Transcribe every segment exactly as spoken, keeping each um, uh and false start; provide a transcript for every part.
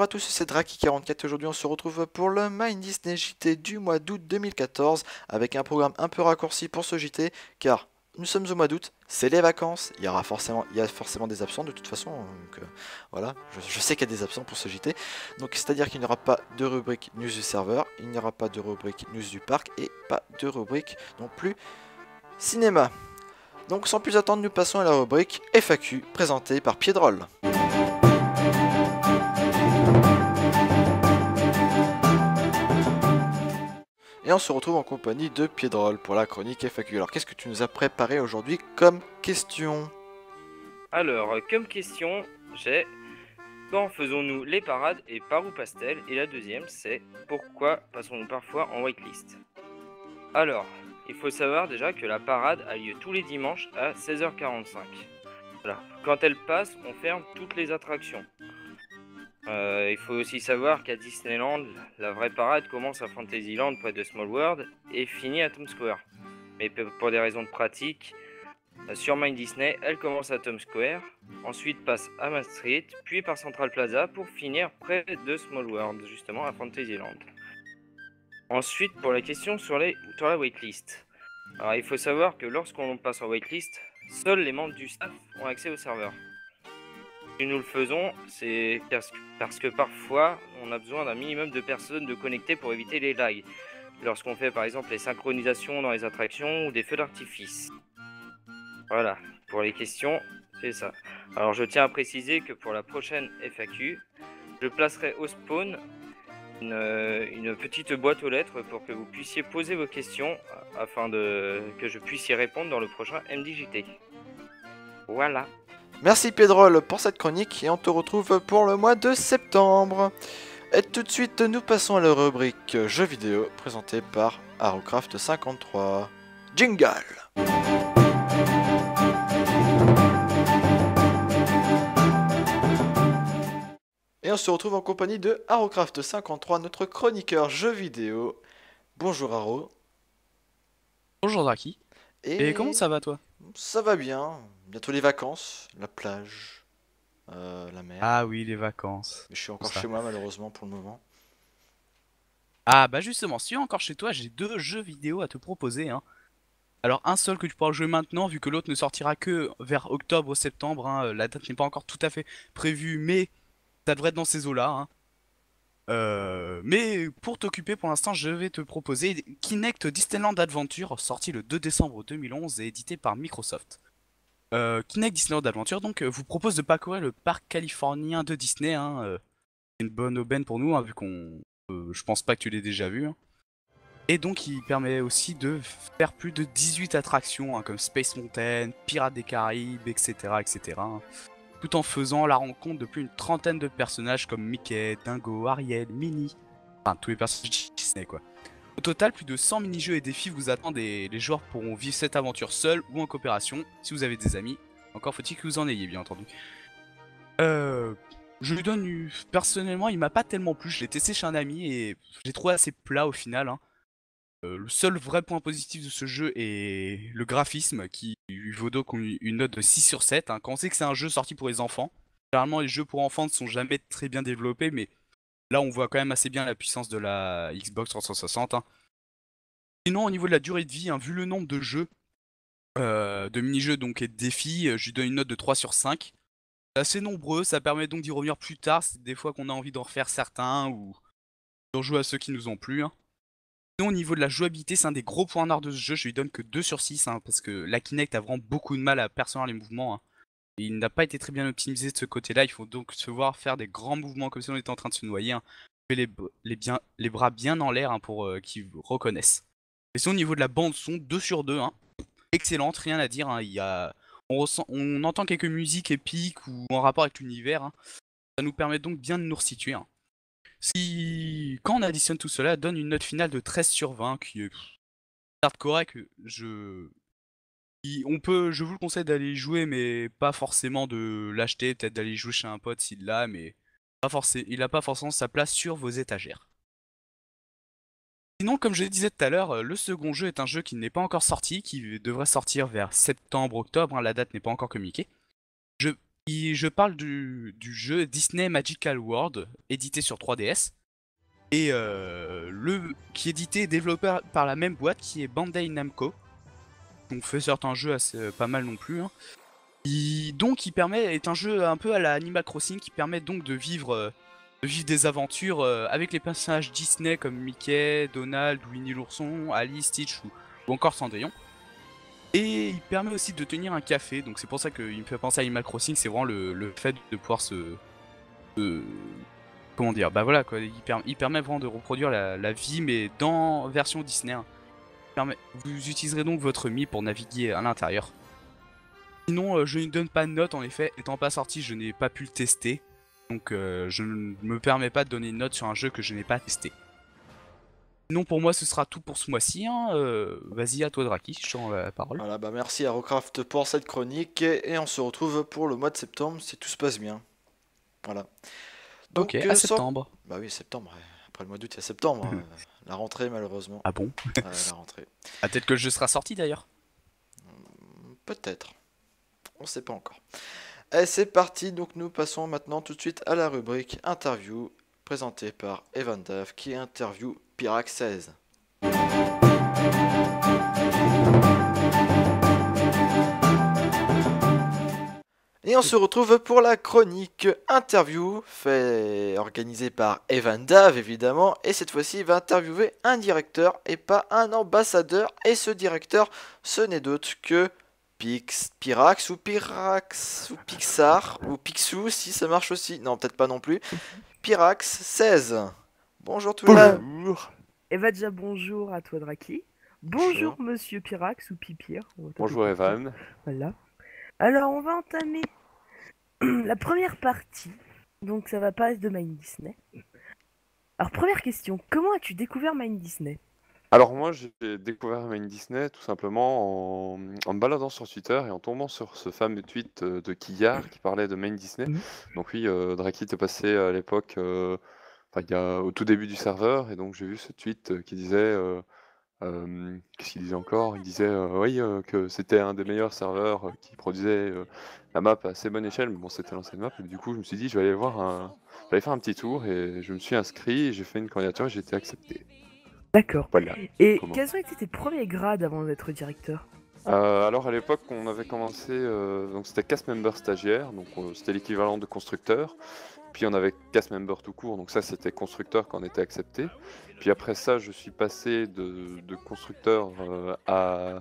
Bonjour à tous, c'est Draki quarante-quatre et aujourd'hui on se retrouve pour le Mind Disney J T du mois d'août deux mille quatorze avec un programme un peu raccourci pour ce J T car nous sommes au mois d'août, c'est les vacances, il y aura forcément, il y a forcément des absents de toute façon, donc euh, voilà, je, je sais qu'il y a des absents pour ce J T, donc c'est-à-dire qu'il n'y aura pas de rubrique news du serveur, il n'y aura pas de rubrique news du parc et pas de rubrique non plus cinéma. Donc sans plus attendre, nous passons à la rubrique F A Q présentée par Piedrol. Et on se retrouve en compagnie de Piedrol pour la chronique F A Q. Alors qu'est-ce que tu nous as préparé aujourd'hui comme question? Alors, comme question, j'ai quand faisons-nous les parades et par où passe-t-elle? Et la deuxième, c'est pourquoi passons-nous parfois en whitelist? Alors, il faut savoir déjà que la parade a lieu tous les dimanches à seize heures quarante-cinq. Voilà. Quand elle passe, on ferme toutes les attractions. Euh, il faut aussi savoir qu'à Disneyland, la vraie parade commence à Fantasyland près de Small World et finit à Times Square. Mais pour des raisons de pratique, sur Mind Disney, elle commence à Times Square, ensuite passe à Main Street, puis par Central Plaza pour finir près de Small World, justement à Fantasyland. Ensuite, pour la question sur, les, sur la waitlist. Alors, il faut savoir que lorsqu'on passe en waitlist, seuls les membres du staff ont accès au serveur. Si nous le faisons, c'est parce que parfois, on a besoin d'un minimum de personnes de connecter pour éviter les lags. Lorsqu'on fait par exemple les synchronisations dans les attractions ou des feux d'artifice. Voilà, pour les questions, c'est ça. Alors je tiens à préciser que pour la prochaine F A Q, je placerai au spawn une, une petite boîte aux lettres pour que vous puissiez poser vos questions afin de, que je puisse y répondre dans le prochain M D J T. Voilà. Merci Piedrol pour cette chronique et on te retrouve pour le mois de septembre. Et tout de suite, nous passons à la rubrique jeux vidéo présentée par Arrowcraft cinquante-trois. Jingle! Et on se retrouve en compagnie de Arrowcraft cinquante-trois, notre chroniqueur jeux vidéo. Bonjour Arrow. Bonjour Draki. Et... Et comment ça va toi? Ça va bien, bientôt les vacances, la plage, euh, la mer. Ah oui, les vacances. Mais je suis encore chez moi malheureusement pour le moment. Ah bah justement, si tu es encore chez toi, j'ai deux jeux vidéo à te proposer. Hein. Alors un seul que tu pourras jouer maintenant, vu que l'autre ne sortira que vers octobre ou septembre. Hein. La date n'est pas encore tout à fait prévue, mais ça devrait être dans ces eaux-là. Hein. Euh, mais pour t'occuper pour l'instant, je vais te proposer Kinect Disneyland Adventure, sorti le deux décembre deux mille onze et édité par Microsoft. Euh, Kinect Disneyland Adventure donc euh, vous propose de parcourir le parc californien de Disney. Hein, euh, une bonne aubaine pour nous, hein, vu qu'on, euh, je pense pas que tu l'aies déjà vu. Hein. Et donc il permet aussi de faire plus de dix-huit attractions, hein, comme Space Mountain, Pirates des Caraïbes, et cetera, et cetera. Hein, tout en faisant la rencontre de plus d'une trentaine de personnages comme Mickey, Dingo, Ariel, Minnie, enfin tous les personnages Disney quoi. Au total, plus de cent mini-jeux et défis vous attendent et les joueurs pourront vivre cette aventure seuls ou en coopération, si vous avez des amis. Encore faut-il que vous en ayez, bien entendu. Euh, je lui donne... une- Personnellement, il m'a pas tellement plu, je l'ai testé chez un ami et je l'ai trouvé assez plat au final. Hein. Euh, le seul vrai point positif de ce jeu est le graphisme, qui lui vaut donc une une note de six sur sept. Hein. Quand on sait que c'est un jeu sorti pour les enfants, généralement les jeux pour enfants ne sont jamais très bien développés, mais là on voit quand même assez bien la puissance de la Xbox trois cent soixante. Hein. Sinon, au niveau de la durée de vie, hein, vu le nombre de jeux, euh, de mini-jeux donc et de défis, euh, je lui donne une note de trois sur cinq. C'est assez nombreux, ça permet donc d'y revenir plus tard, c'est des fois qu'on a envie d'en refaire certains ou de rejouer à ceux qui nous ont plu. Hein. Sinon, au niveau de la jouabilité, c'est un des gros points noirs de ce jeu, je lui donne que deux sur six, hein, parce que la Kinect a vraiment beaucoup de mal à percevoir les mouvements. Hein. Et il n'a pas été très bien optimisé de ce côté-là, il faut donc se voir faire des grands mouvements comme si on était en train de se noyer. Hein. Les, les, bien, les bras bien en l'air, hein, pour euh, qu'ils reconnaissent. Et sinon, au niveau de la bande son, deux sur deux, hein. Excellente, rien à dire. Hein. Il y a... on, ressent... on entend quelques musiques épiques ou en rapport avec l'univers. Hein. Ça nous permet donc bien de nous resituer. Hein. Si... Quand on additionne tout cela, donne une note finale de treize sur vingt, qui est certes correct. Je... On peut... je vous le conseille d'aller y jouer, mais pas forcément de l'acheter. Peut-être d'aller y jouer chez un pote s'il l'a, mais pas forcément... il n'a pas forcément sa place sur vos étagères. Sinon, comme je le disais tout à l'heure, le second jeu est un jeu qui n'est pas encore sorti, qui devrait sortir vers septembre-octobre, hein, la date n'est pas encore communiquée. Je Et je parle du, du jeu Disney Magical World, édité sur trois D S, et euh, le, qui est édité et développé par la même boîte qui est Bandai Namco. Donc fait certains jeux assez pas mal non plus. Hein. Il, donc il permet, est un jeu un peu à la Animal Crossing qui permet donc de vivre, euh, de vivre des aventures euh, avec les personnages Disney comme Mickey, Donald, Winnie l'ourson, Alice, Stitch ou, ou encore Cendrillon. Et il permet aussi de tenir un café, donc c'est pour ça qu'il me fait penser à Animal Crossing, c'est vraiment le, le fait de pouvoir se, se- comment dire, bah voilà quoi, il, per- il permet vraiment de reproduire la, la vie mais dans version Disney. Hein. Il permet- vous utiliserez donc votre Mi pour naviguer à l'intérieur. Sinon, euh, je ne donne pas de note, en effet, étant pas sorti, je n'ai pas pu le tester. Donc euh, je ne me permets pas de donner une note sur un jeu que je n'ai pas testé. Sinon, pour moi, ce sera tout pour ce mois-ci. Hein. Euh, Vas-y, à toi, Draki, je te rends la parole. Voilà, bah merci à Rocraft pour cette chronique et, et on se retrouve pour le mois de septembre si tout se passe bien. Voilà. Ok, Donc, à euh, sans- septembre. bah oui, septembre. ouais. Après le mois d'août, il y a septembre. hein. La rentrée, malheureusement. Ah bon? Ouais, la rentrée. Ah, peut-être que le jeu sera sorti d'ailleurs. Peut-être. On sait pas encore. Et c'est parti, donc nous passons maintenant tout de suite à la rubrique interview présentée par Evan Dave qui interview Pirax seize. Et on se retrouve pour la chronique interview fait organisée par Evan Dave évidemment, et cette fois-ci il va interviewer un directeur et pas un ambassadeur, et ce directeur ce n'est d'autre que Pix, Pirax ou Pirax ou Pixar ou Picsou si ça marche aussi. Non, peut-être pas non plus. Pirax seize. Bonjour tout le monde. Bonjour. Eva déjà bonjour à toi Draki. Bonjour. Bonjour monsieur Pirax ou Pipir. on va t'appeler Bonjour comme ça. Evan. Voilà. Alors on va entamer la première partie. Donc ça va pas être de Mind Disney. Alors première question, comment as-tu découvert Mind Disney? Alors moi j'ai découvert Main Disney tout simplement en, en me baladant sur Twitter et en tombant sur ce fameux tweet euh, de Quillard qui parlait de Main Disney. Mhm. Donc oui, euh, Draki était passé à l'époque, euh, enfin, il y a, au tout début du serveur, et donc j'ai vu ce tweet euh, qui disait, euh, euh, qu'est-ce qu'il disait encore? Il disait euh, oui euh, que c'était un des meilleurs serveurs euh, qui produisait euh, la map à assez bonne échelle, mais bon c'était l'ancienne map, et du coup je me suis dit je vais aller voir un, je vais aller faire un petit tour, et je me suis inscrit, et j'ai fait une candidature et j'ai été accepté. D'accord. Voilà. Et Comment quels ont été tes premiers grades avant d'être directeur? Euh, alors à l'époque, on avait commencé, euh, donc c'était cast member stagiaire, donc euh, c'était l'équivalent de constructeur. Puis on avait cast member tout court, donc ça c'était constructeur quand on était accepté. Puis après ça, je suis passé de, de constructeur euh, à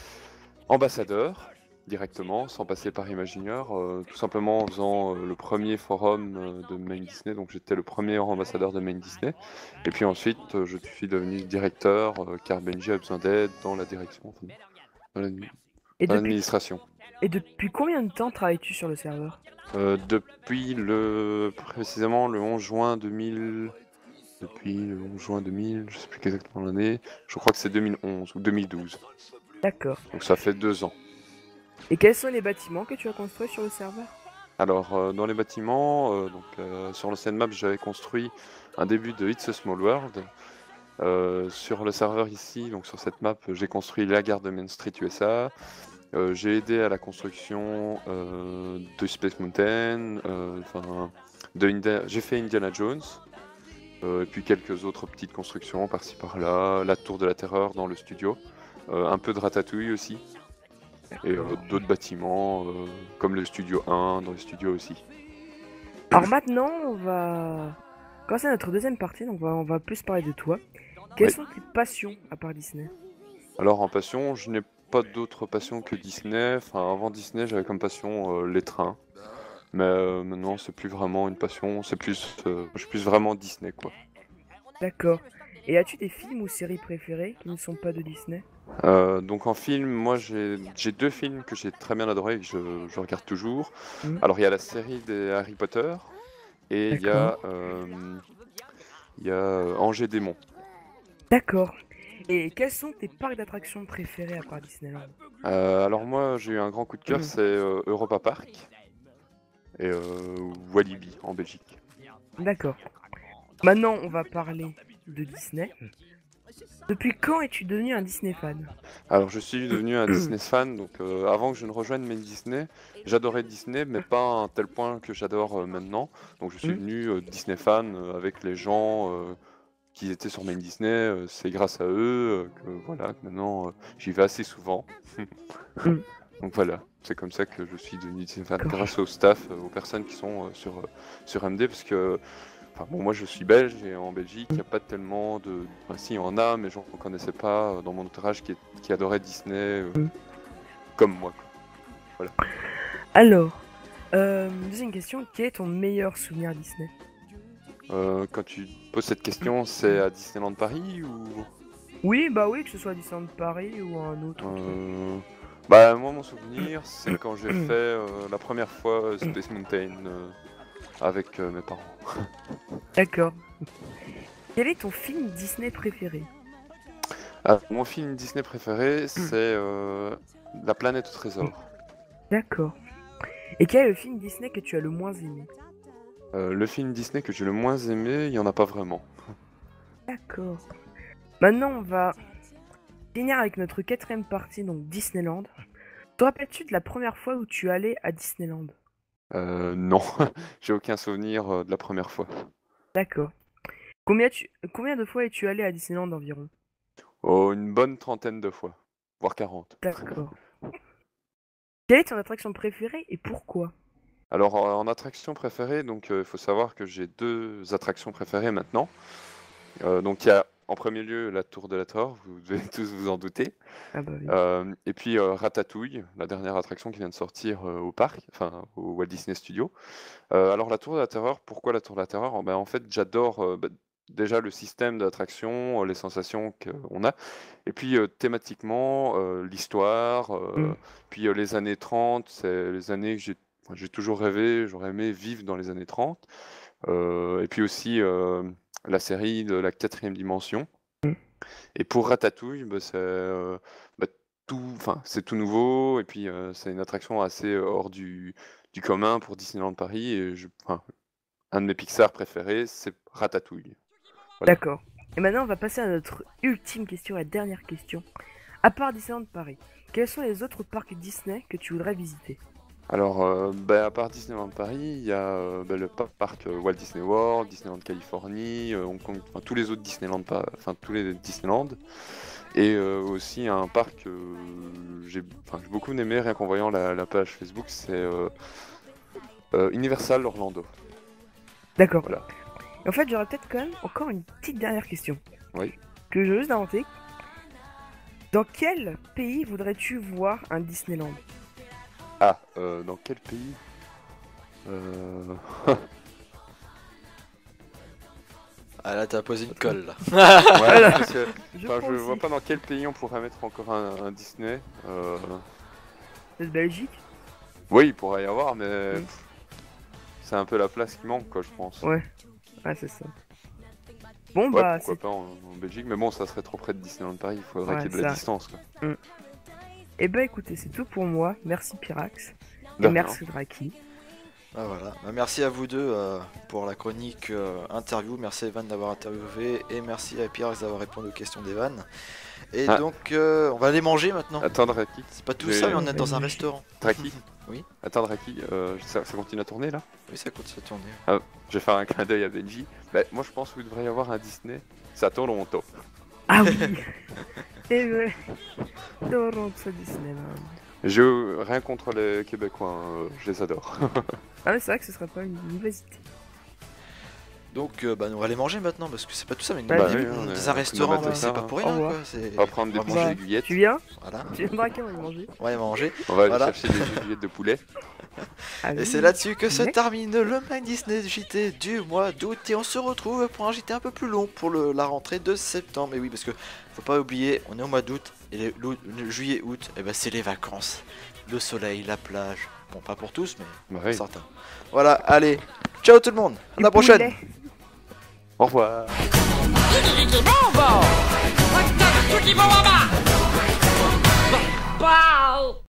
ambassadeur directement, sans passer par Imagineer, euh, tout simplement en faisant euh, le premier forum euh, de Main Disney. Donc j'étais le premier ambassadeur de Main Disney. Et puis ensuite, euh, je suis devenu directeur, euh, car Benji a besoin d'aide dans la direction. Enfin, dans l'admi- Et dans depuis, l'administration. et depuis combien de temps travailles-tu sur le serveur? Euh, depuis le précisément le onze juin deux mille. Depuis le onze juin deux mille, je sais plus exactement l'année. Je crois que c'est deux mille onze ou deux mille douze. D'accord. Donc ça fait deux ans. Et quels sont les bâtiments que tu as construits sur le serveur? Alors euh, dans les bâtiments, euh, donc euh, sur l'ancienne map, j'avais construit un début de It's a Small World. Euh, sur le serveur ici, donc sur cette map, j'ai construit la gare de Main Street U S A. Euh, j'ai aidé à la construction euh, de Space Mountain, euh, enfin, de Indi- j'ai fait Indiana Jones, euh, et puis quelques autres petites constructions par-ci par-là, la Tour de la Terreur dans le studio, euh, un peu de Ratatouille aussi, et euh, d'autres bâtiments euh, comme le studio un dans le studio aussi. Alors maintenant, on va commencer notre deuxième partie, donc on va, on va plus parler de toi. Quelles Oui. sont tes passions à part Disney? Alors en passion, je n'ai pas d'autres passions que Disney. Enfin, avant Disney, j'avais comme passion euh, les trains. Mais euh, maintenant, c'est plus vraiment une passion. C'est plus, euh, je suis plus vraiment Disney, quoi. D'accord. Et as-tu des films ou séries préférées qui ne sont pas de Disney? Euh, donc en film, moi j'ai j'ai deux films que j'ai très bien adorés et que je, je regarde toujours. Mhm. Alors il y a la série des Harry Potter et il y a euh, il y a euh, Angers Démon. D'accord. Et quels sont tes parcs d'attractions préférés à part Disneyland? Euh, alors moi j'ai eu un grand coup de cœur, Mhm. c'est euh, Europa Park et euh, Walibi en Belgique. D'accord. Maintenant, on va parler de Disney. Depuis quand es-tu devenu un Disney fan? Alors je suis devenu un Disney fan, donc euh, avant que je ne rejoigne Main Disney, j'adorais Disney, mais pas à un tel point que j'adore euh, maintenant. Donc je suis Mm. devenu euh, Disney fan euh, avec les gens euh, qui étaient sur Main Disney. euh, C'est grâce à eux euh, que voilà, que maintenant euh, j'y vais assez souvent. Mm. Donc voilà, c'est comme ça que je suis devenu Disney fan, D'accord. grâce au staff, euh, aux personnes qui sont euh, sur, euh, sur M D, parce que enfin, bon, moi je suis belge et en Belgique il n'y a pas tellement de. Enfin, si, il y en a, mais j'en connaissais pas euh, dans mon entourage qui, est- qui adorait Disney euh, Mm. comme moi, quoi. Alors, euh, deuxième question, quel est ton meilleur souvenir Disney? Euh, quand tu poses cette question, c'est à Disneyland Paris ou. Oui, bah oui, que ce soit à Disneyland Paris ou un autre truc. Euh, Bah, moi mon souvenir, c'est quand j'ai fait euh, la première fois euh, Space Mountain euh, avec euh, mes parents. D'accord. Quel est ton film Disney préféré? Ah, mon film Disney préféré, c'est euh, La planète au trésor. D'accord. Et quel est le film Disney que tu as le moins aimé? Euh, le film Disney que j'ai le moins aimé, il y en a pas vraiment. D'accord. Maintenant, on va finir avec notre quatrième partie, donc Disneyland. Te rappelles-tu de la première fois où tu allais à Disneyland? Euh, non, j'ai aucun souvenir euh, de la première fois. D'accord. Combien, tu... Combien de fois es-tu allé à Disneyland environ? Oh, une bonne trentaine de fois, voire quarante. D'accord. Quelle est ton attraction préférée et pourquoi? Alors en, en attraction préférée, donc il faut savoir que j'ai deux attractions préférées maintenant. Euh, donc il y a en premier lieu la Tour de la Terreur, vous devez tous vous en douter. Ah bah oui. Euh, et puis euh, Ratatouille, la dernière attraction qui vient de sortir euh, au parc, enfin au Walt Disney Studio. Euh, alors la Tour de la Terreur, pourquoi la Tour de la Terreur? Ben, en fait j'adore euh, bah, déjà le système d'attraction, euh, les sensations qu'on a, et puis euh, thématiquement euh, l'histoire, euh, Mm. puis euh, les années trente, c'est les années que j'ai enfin, j'ai toujours rêvé, j'aurais aimé vivre dans les années trente. Euh, et puis aussi euh, la série de la quatrième dimension. Mm. Et pour Ratatouille, bah, c'est euh, bah, tout, enfin, c'est tout nouveau, et puis euh, c'est une attraction assez euh, hors du, du commun pour Disneyland Paris. Et je, enfin, un de mes Pixar préférés, c'est Ratatouille. Voilà. D'accord. Et maintenant, on va passer à notre ultime question, la dernière question. À part Disneyland Paris, quels sont les autres parcs Disney que tu voudrais visiter? Alors, euh, bah, à part Disneyland Paris, il y a euh, bah, le pa- parc euh, Walt Disney World, Disneyland Californie, euh, Hong Kong, enfin tous les autres Disneyland, pas- enfin tous les Disneyland, et euh, aussi un parc que j'ai enfin, j'ai beaucoup aimé rien qu'en voyant la, la page Facebook, c'est euh, euh, Universal Orlando. D'accord. Voilà. Et en fait, j'aurais peut-être quand même encore une petite dernière question. Oui. Que je veux juste inventer. Dans quel pays voudrais-tu voir un Disneyland? Ah, euh, dans quel pays? euh... Ah là, t'as posé une colle là. Ouais, parce que, Je enfin, crois je aussi. vois pas dans quel pays on pourrait mettre encore un, un Disney. Euh... De Belgique? Oui, il pourrait y avoir, mais Oui. pff, c'est un peu la place qui manque, quoi, je pense. Ouais. Ouais, c'est ça. Bon, Ouais, bah, pourquoi c'est... pas en, en Belgique, mais bon, ça serait trop près de Disneyland Paris, il faudrait Ouais, qu'il y ait de la ça. distance, quoi. Eh bah, écoutez, c'est tout pour moi. Merci Pyrax. De Et rien. merci Draki. Ah, voilà. Bah, merci à vous deux euh, pour la chronique euh, interview. Merci Evan d'avoir interviewé et merci à Pierre d'avoir répondu aux questions d'Evan. Et Ah. donc, euh, on va aller manger maintenant. Attends, Draki. C'est pas tout J'ai- ça, mais on est dans un Oui. restaurant. Draki Oui. Attends, Draki, euh, ça, ça continue à tourner là? Oui, ça continue à tourner. Je vais faire un clin d'œil à Benji. Bah, moi, je pense qu'il devrait y avoir un Disney. Ça Toronto. Ah oui. Et ouais. Toronto Disneyland. Je rien contre les Québécois, hein, je les adore. Ah mais c'est vrai que ce serait pas une mauvaise idée. Donc, euh, bah, on va aller manger maintenant parce que c'est pas tout ça, mais Bah, nous, oui, on on est est- dans un on restaurant, va mais c'est ça, pas hein. pour Au rien revoir. quoi. c'est- On va prendre des on va petites manger. aiguillettes. Tu viens? Voilà, Tu viendras quand on va manger? on va aller manger. On va aller Voilà. chercher des aiguillettes de poulet. Ah Et oui. c'est là-dessus que se Mais- termine le Mind Disney J T du mois d'août et on se retrouve pour un J T un peu plus long pour le- la rentrée de septembre. Et oui, parce que faut pas oublier, on est au mois d'août et les- l'août- le juillet, août, et ben c'est les vacances, le soleil, la plage. Bon, pas pour tous, mais Bah pour oui. certains. Voilà, allez, ciao tout le monde, à Du la prochaine. poulet. Au revoir. Bobo!